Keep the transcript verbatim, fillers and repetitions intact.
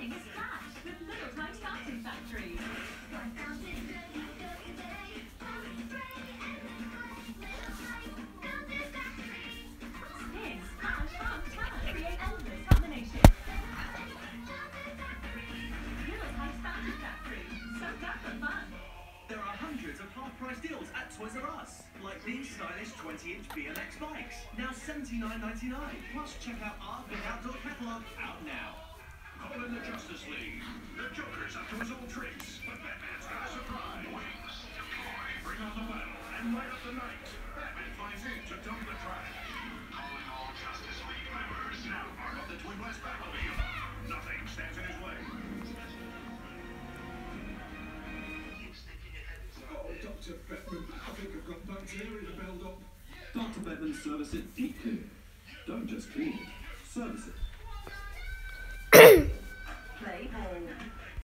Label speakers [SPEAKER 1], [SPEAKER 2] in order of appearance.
[SPEAKER 1] Spring is flash with Little Time Starting Factory. Spin, splash, hug, turn, create endless combinations. Little Time Starting Factory. Soak up for fun.
[SPEAKER 2] There are hundreds of half-price deals at Toys R Us, like these stylish twenty inch B M X bikes, now seventy-nine ninety-nine. Plus, check out our big outdoor catalogue out now.
[SPEAKER 3] Call in the Justice League. The Joker's up to his old tricks, but Batman's got a surprise. Wings deploy. Bring on the battle and light up the night. Batman flies in to dump the trash. Calling all Justice League members. Now arm up the Twin Blast Batmobile. Nothing stands in his way.
[SPEAKER 4] Oh, Doctor Bettman, I think I've got bacteria build-up.
[SPEAKER 5] Doctor Bettman service it deep clean. Don't just clean it, service it.
[SPEAKER 1] Play ball.